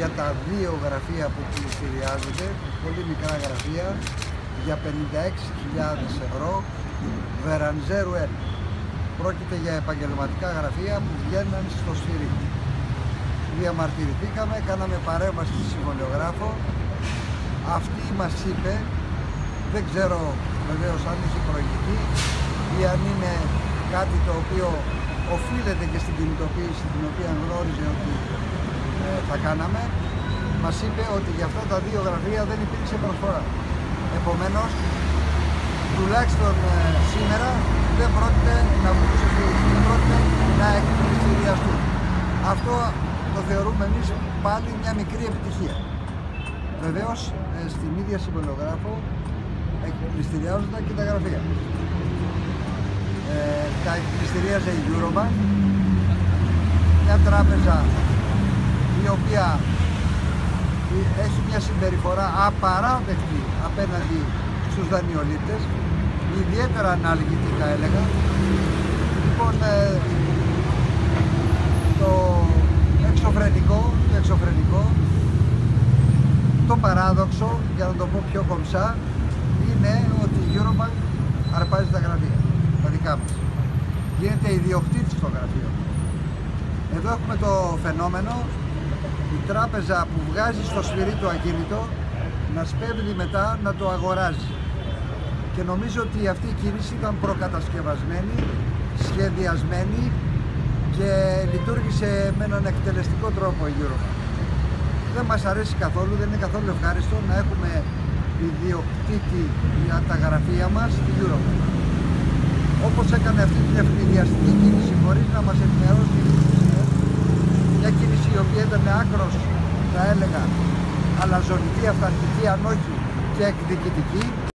για τα δύο γραφεία που πληστηριάζονται, πολύ μικρά γραφεία, για 56.000 ευρώ, Βερανζέρου 1. Πρόκειται για επαγγελματικά γραφεία που βγαίναν στο Σφυρί. Διαμαρτυρηθήκαμε, κάναμε παρέμβαση στη συμβολιογράφο. Αυτή μας είπε, δεν ξέρω βεβαίως αν έχει προηγηθεί ή αν είναι κάτι το οποίο οφείλεται και στην κινητοποίηση την οποία γνώριζε ότι θα κάναμε, μας είπε ότι για αυτά τα δύο γραφεία δεν υπήρξε προσφορά. Επομένως, τουλάχιστον σήμερα δεν πρόκειται να βγουν στο Σφυρί, δεν πρόκειται να εκπληστηριαστούν. Αυτό το θεωρούμε εμείς πάλι μια μικρή επιτυχία. Βεβαίως, στην ίδια συμβολιογράφο εκπληστηριάζονταν και τα γραφεία. Τα εκπληστηρίαζε η Eurobank, μια τράπεζα η οποία έχει μια συμπεριφορά απαράδεκτη απέναντι στους δανειολήπτες, ιδιαίτερα ανάλγητη θα έλεγα. Λοιπόν, το εξωφρενικό, το παράδοξο, για να το πω πιο κομψά, είναι ότι η Eurobank αρπάζει τα γραφεία, τα δικά μας. Γίνεται ιδιοκτήτης των γραφείων. Εδώ έχουμε το φαινόμενο, η τράπεζα που βγάζει στο Σφυρί το ακίνητο να σπέβδει μετά να το αγοράζει. Και νομίζω ότι αυτή η κίνηση ήταν προκατασκευασμένη, σχεδιασμένη και λειτουργήσε με έναν εκτελεστικό τρόπο η Eurobank. Δεν μας αρέσει καθόλου, δεν είναι καθόλου ευχάριστο να έχουμε ιδιοκτήτη για τα γραφεία μας η Eurobank. Όπως έκανε αυτή την ευνηδιαστική κίνηση χωρίς να μας ενημερώσει, μια κίνηση η οποία ήταν άκρος, θα έλεγα, αλαζονική, αυταρχική, αν όχι και εκδικητική.